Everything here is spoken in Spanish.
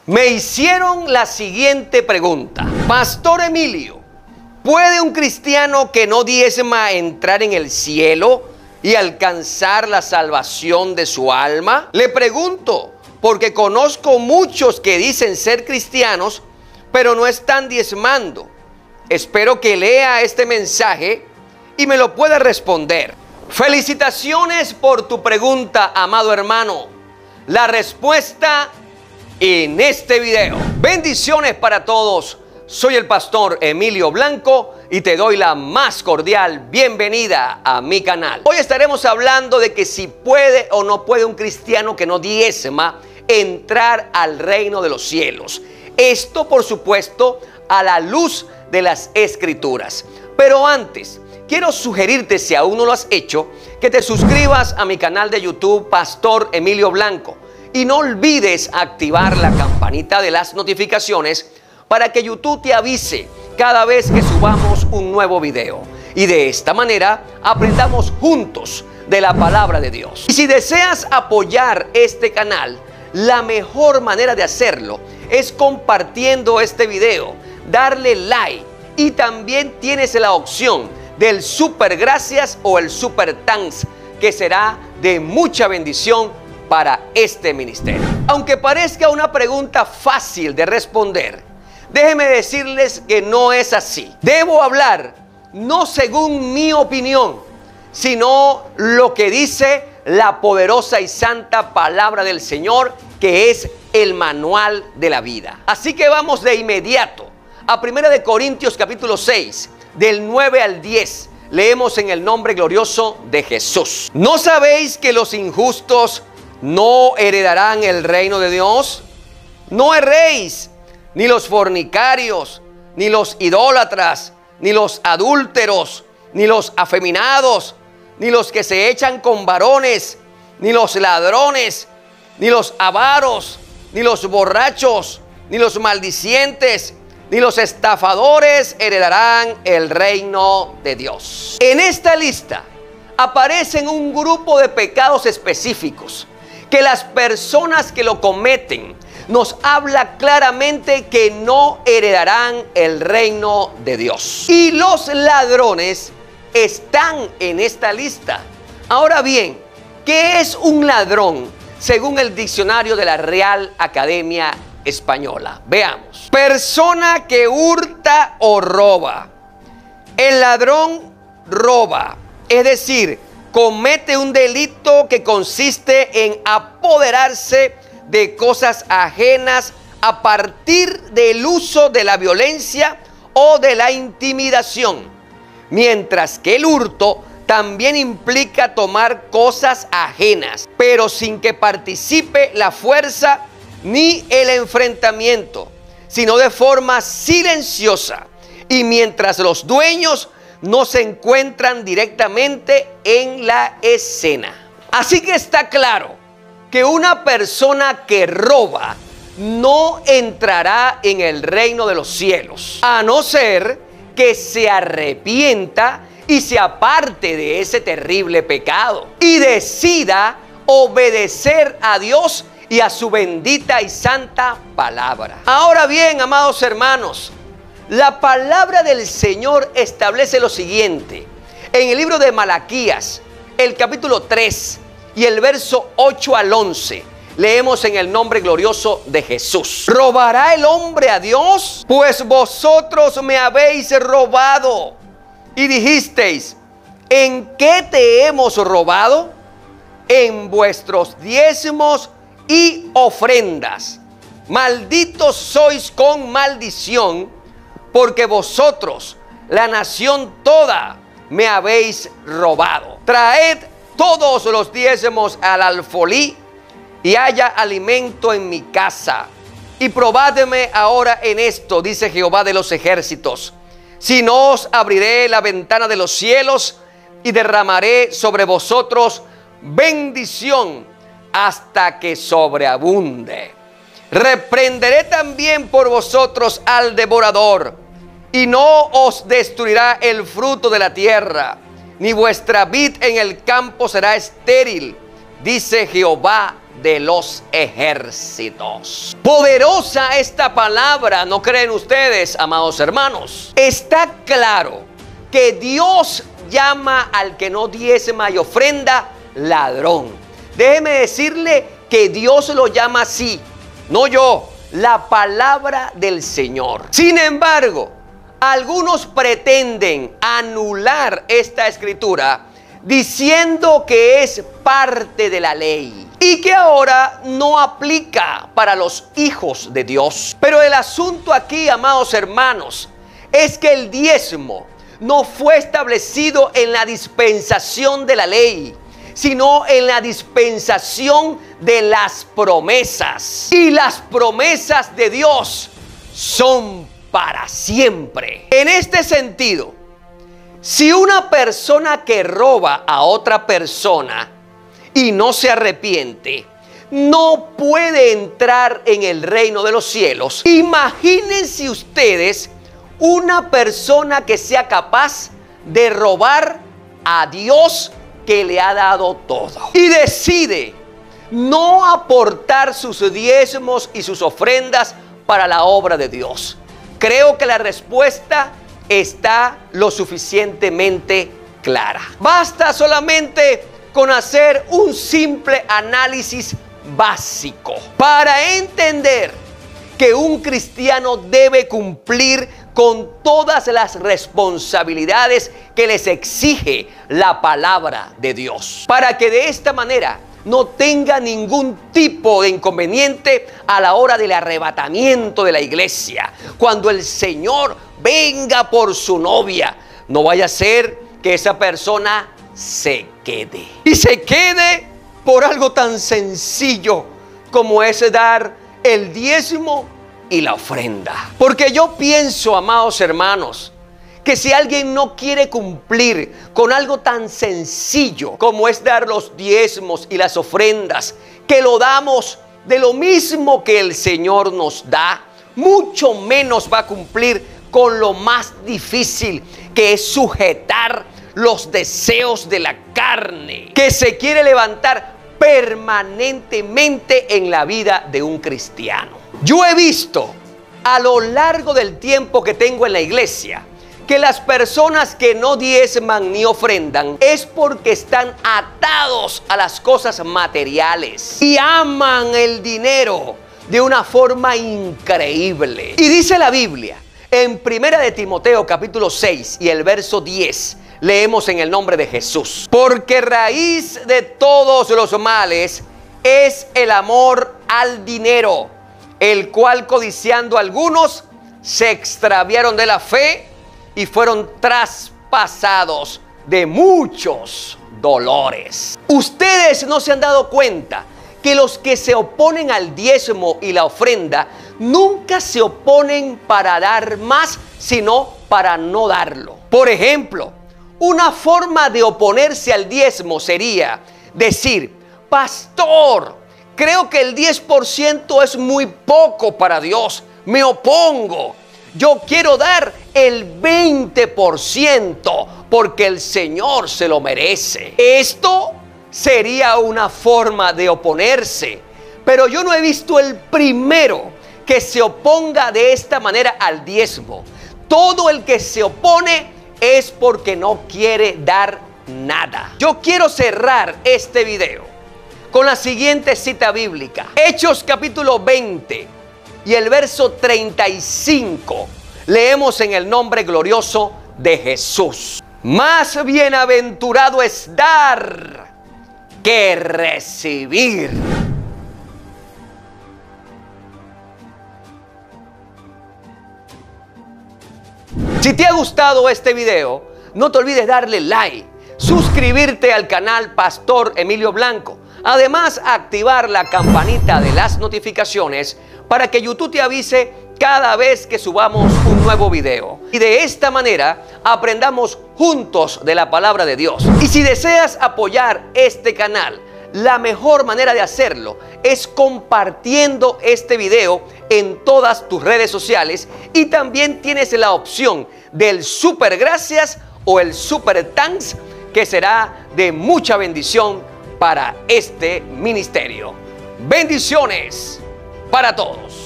Me hicieron la siguiente pregunta. Pastor Emilio, ¿puede un cristiano que no diezma entrar en el cielo y alcanzar la salvación de su alma? Le pregunto, porque conozco muchos que dicen ser cristianos, pero no están diezmando. Espero que lea este mensaje y me lo pueda responder. Felicitaciones por tu pregunta, amado hermano. La respuesta en este video. Bendiciones para todos. Soy el pastor Emilio Blanco y te doy la más cordial bienvenida a mi canal. Hoy estaremos hablando de que si puede o no puede un cristiano que no diezma entrar al reino de los cielos. Esto, por supuesto, a la luz de las Escrituras. Pero antes, quiero sugerirte, si aún no lo has hecho, que te suscribas a mi canal de YouTube, Pastor Emilio Blanco. Y no olvides activar la campanita de las notificaciones para que YouTube te avise cada vez que subamos un nuevo video. Y de esta manera aprendamos juntos de la palabra de Dios. Y si deseas apoyar este canal, la mejor manera de hacerlo es compartiendo este video, darle like y también tienes la opción del super gracias o el super thanks, que será de mucha bendición para este ministerio. Aunque parezca una pregunta fácil de responder, déjenme decirles que no es así. Debo hablar no según mi opinión, sino lo que dice la poderosa y santa palabra del Señor, que es el manual de la vida. Así que vamos de inmediato a 1 Corintios capítulo 6, del 9 al 10. Leemos en el nombre glorioso de Jesús. ¿No sabéis que los injustos no heredarán el reino de Dios? No erréis, ni los fornicarios, ni los idólatras, ni los adúlteros, ni los afeminados, ni los que se echan con varones, ni los ladrones, ni los avaros, ni los borrachos, ni los maldicientes, ni los estafadores heredarán el reino de Dios. En esta lista aparecen un grupo de pecados específicos que las personas que lo cometen nos habla claramente que no heredarán el reino de Dios. Y los ladrones están en esta lista. Ahora bien, ¿qué es un ladrón según el diccionario de la Real Academia Española? Veamos. Persona que hurta o roba. El ladrón roba, es decir, comete un delito que consiste en apoderarse de cosas ajenas a partir del uso de la violencia o de la intimidación, mientras que el hurto también implica tomar cosas ajenas, pero sin que participe la fuerza ni el enfrentamiento, sino de forma silenciosa y mientras los dueños no se encuentran directamente en la escena. Así que está claro que una persona que roba no entrará en el reino de los cielos, a no ser que se arrepienta y se aparte de ese terrible pecado y decida obedecer a Dios y a su bendita y santa palabra. Ahora bien, amados hermanos, la palabra del Señor establece lo siguiente. En el libro de Malaquías, el capítulo 3 y el verso 8 al 11, leemos en el nombre glorioso de Jesús. ¿Robará el hombre a Dios? Pues vosotros me habéis robado. Y dijisteis, ¿en qué te hemos robado? En vuestros diezmos y ofrendas. Malditos sois con maldición, porque vosotros, la nación toda, me habéis robado. Traed todos los diezmos al alfolí y haya alimento en mi casa. Y probádme ahora en esto, dice Jehová de los ejércitos, si no os abriré la ventana de los cielos y derramaré sobre vosotros bendición hasta que sobreabunde. Reprenderé también por vosotros al devorador, y no os destruirá el fruto de la tierra, ni vuestra vid en el campo será estéril, dice Jehová de los ejércitos. Poderosa esta palabra, ¿no creen ustedes, amados hermanos? Está claro que Dios llama al que no diezma y ofrenda ladrón. Déjeme decirle que Dios lo llama así, no yo, la palabra del Señor. Sin embargo, algunos pretenden anular esta escritura diciendo que es parte de la ley y que ahora no aplica para los hijos de Dios. Pero el asunto aquí, amados hermanos, es que el diezmo no fue establecido en la dispensación de la ley, sino en la dispensación de las promesas. Y las promesas de Dios son para siempre. En este sentido, si una persona que roba a otra persona y no se arrepiente, no puede entrar en el reino de los cielos, imagínense ustedes una persona que sea capaz de robar a Dios que le ha dado todo y decide no aportar sus diezmos y sus ofrendas para la obra de Dios. Creo que la respuesta está lo suficientemente clara. Basta solamente con hacer un simple análisis básico para entender que un cristiano debe cumplir con todas las responsabilidades que les exige la palabra de Dios, para que de esta manera no tenga ningún tipo de inconveniente a la hora del arrebatamiento de la iglesia. Cuando el Señor venga por su novia, no vaya a ser que esa persona se quede. Y se quede por algo tan sencillo como es dar el diezmo y la ofrenda. Porque yo pienso, amados hermanos, que si alguien no quiere cumplir con algo tan sencillo como es dar los diezmos y las ofrendas, que lo damos de lo mismo que el Señor nos da, mucho menos va a cumplir con lo más difícil, que es sujetar los deseos de la carne, que se quiere levantar permanentemente en la vida de un cristiano. Yo he visto a lo largo del tiempo que tengo en la iglesia que las personas que no diezman ni ofrendan es porque están atados a las cosas materiales y aman el dinero de una forma increíble. Y dice la Biblia en 1 de Timoteo capítulo 6 y el verso 10, leemos en el nombre de Jesús: porque raíz de todos los males es el amor al dinero, el cual codiciando algunos se extraviaron de la fe y fueron traspasados de muchos dolores. Ustedes no se han dado cuenta que los que se oponen al diezmo y la ofrenda nunca se oponen para dar más, sino para no darlo. Por ejemplo, una forma de oponerse al diezmo sería decir: pastor, creo que el 10% es muy poco para Dios, me opongo. Yo quiero dar el 20% porque el Señor se lo merece. Esto sería una forma de oponerse, pero yo no he visto el primero que se oponga de esta manera al diezmo. Todo el que se opone es porque no quiere dar nada. Yo quiero cerrar este video con la siguiente cita bíblica. Hechos capítulo 20 y el verso 35. Leemos en el nombre glorioso de Jesús: más bienaventurado es dar que recibir. Si te ha gustado este video, no te olvides darle like, suscribirte al canal Pastor Emilio Blanco. Además, activar la campanita de las notificaciones para que YouTube te avise cada vez que subamos un nuevo video. Y de esta manera aprendamos juntos de la palabra de Dios. Y si deseas apoyar este canal, la mejor manera de hacerlo es compartiendo este video en todas tus redes sociales. Y también tienes la opción del super gracias o el super thanks, que será de mucha bendición para este ministerio. Bendiciones para todos.